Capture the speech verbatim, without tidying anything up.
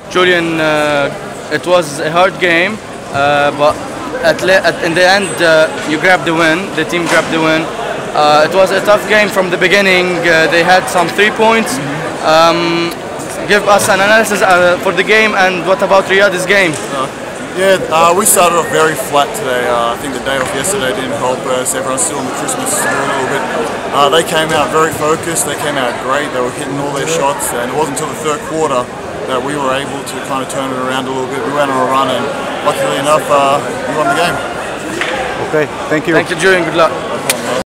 Julian, uh, it was a hard game, uh, but at, at in the end uh, you grabbed the win. The team grabbed the win. Uh, it was a tough game from the beginning. Uh, they had some three points. Um, give us an analysis uh, for the game, and what about Riyadh's game? Uh, yeah, uh, we started off very flat today. Uh, I think the day off yesterday didn't help us. Everyone's still in the Christmas spirit a little bit. Uh, they came out very focused. They came out great. They were hitting all their shots, and it wasn't until the third quarter that we were able to kind of turn it around a little bit. We went on a run, and luckily enough, uh, we won the game. Okay, thank you. Thank you, Julian. Good luck.